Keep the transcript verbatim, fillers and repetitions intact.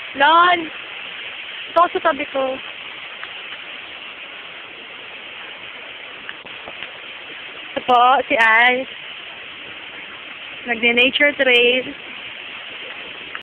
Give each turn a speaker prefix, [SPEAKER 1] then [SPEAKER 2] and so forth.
[SPEAKER 1] Lon! Ito sa tabi ko. Ito po, si Ice. Nagne-nature trail.